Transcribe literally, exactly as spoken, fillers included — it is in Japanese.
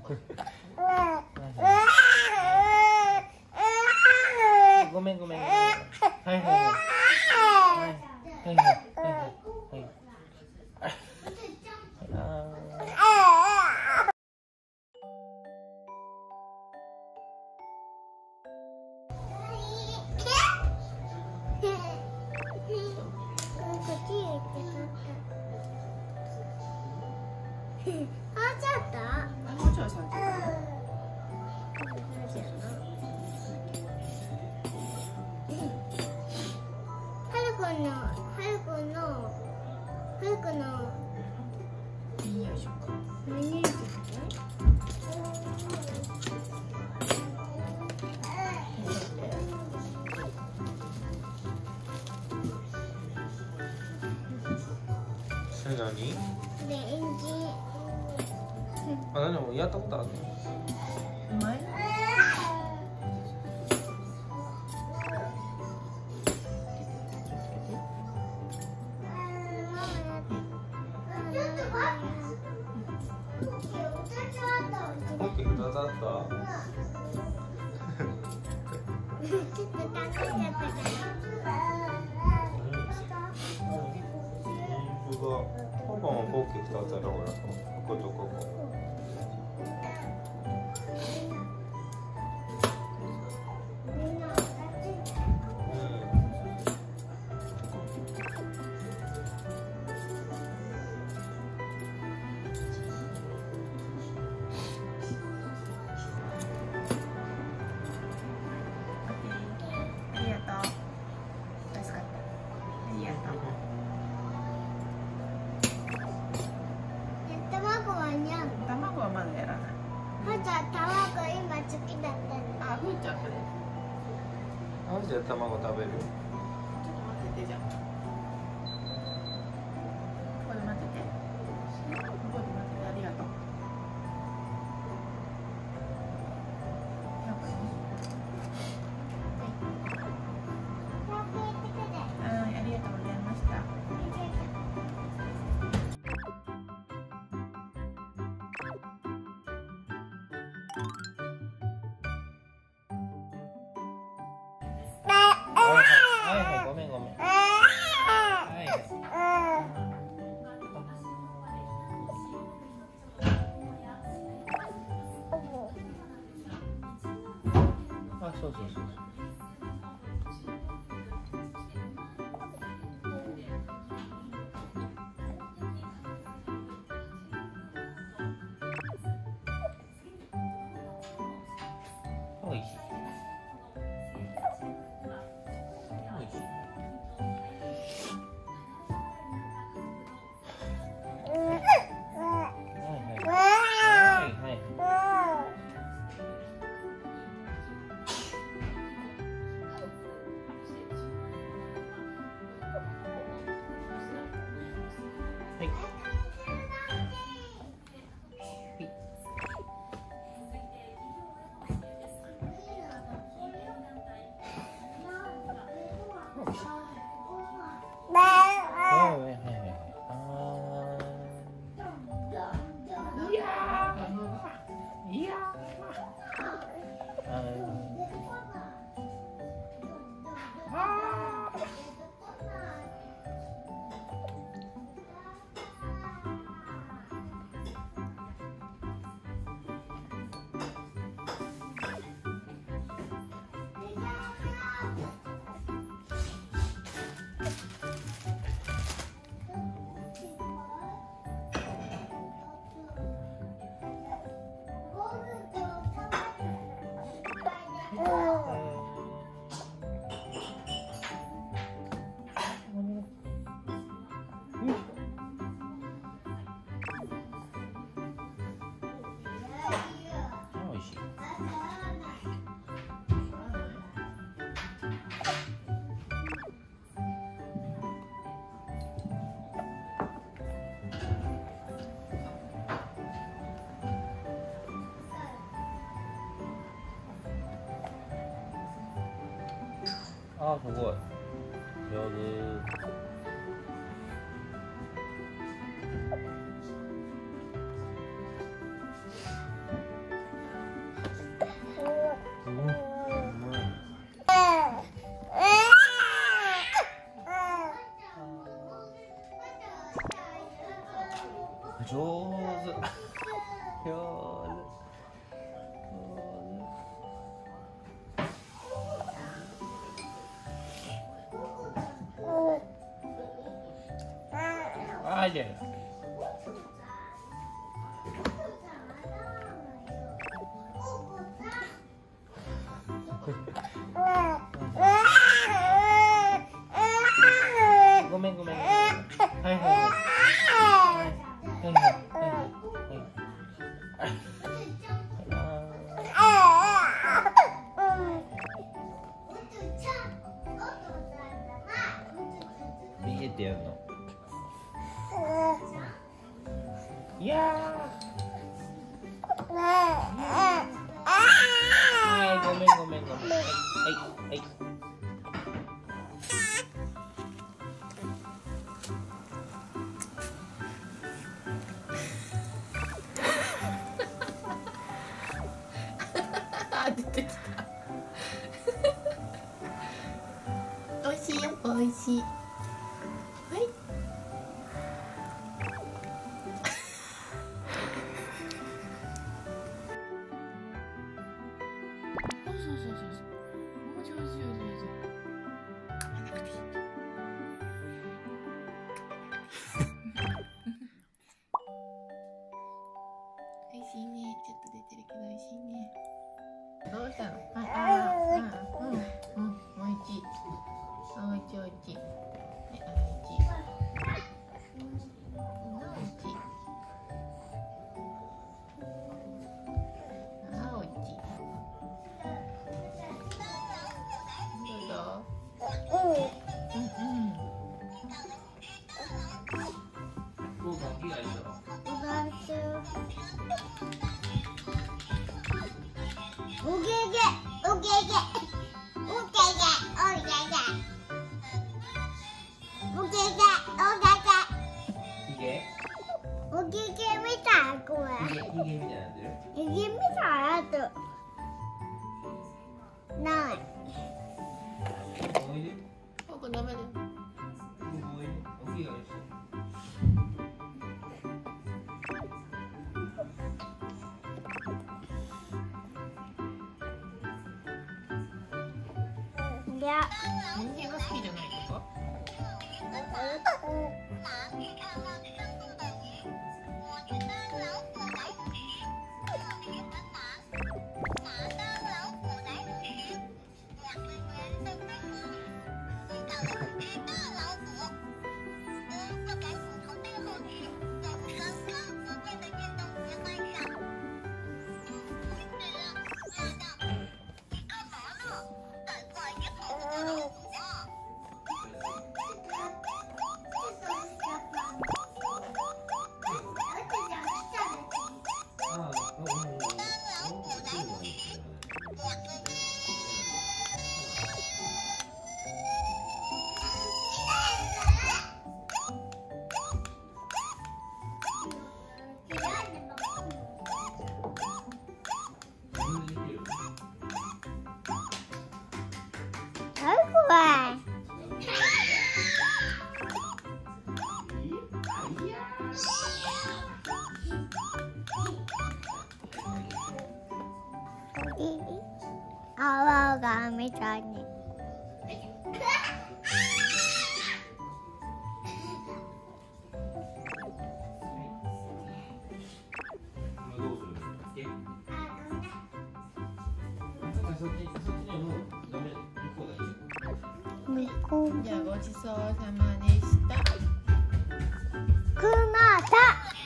ごめんごめん。はいはいはい。はいはいはいはいはい。それ何？ レンジ。 あ、何もやったことあるの？ うまい？ オッケー、ふたつあった。 ちょっと高かったから。 パパもポッケふたつあるほら。こことここ。 卵はまだやらない。 ふーちゃん、卵今好きだったの。 あ、ふーちゃんこれ。 あ、じゃあ卵食べる？ ちょっと待っててじゃん。ここで待ってて。ここで待っててありがとう。なんかね。はい、ありがとうございました。 はいはい、ごめんごめん。はい。あ、そうそうそうそう。おいしい。おいしい。はい。あ、すごい上手。 ごめんごめん。はいはいはい。はいはいはい。見えてやるの。いやー。はい、ごめんごめんごめん。はいはい。 あ、出てきた。美味しいよ、美味しい。はい。そうそうそうそう。もう上手上手上手。噛まなくていい。美味しいね。ちょっと出てるけど美味しいね。どうしたの？あ、あ、あ、うん、うん、おいしい。おいしい、おいしい。ね、おいしい。おいしい。あ、おいしい。どうぞ。うん、うん。 どうか気がいいだろ。 おげげ、おげげ、おげげ、おげげ、おげげ、 ひげ？ おげげみたい、これ。 ひげ、ひげみたいになってる？ ひげみたいあと。ない。 おいで。 ここダメだよ。 おいで。おひげがいいし。 いや。 人間が好きじゃないとか？ 何これ。泡がみたいに。向こう。 じゃあごちそうさまでした。 くまた。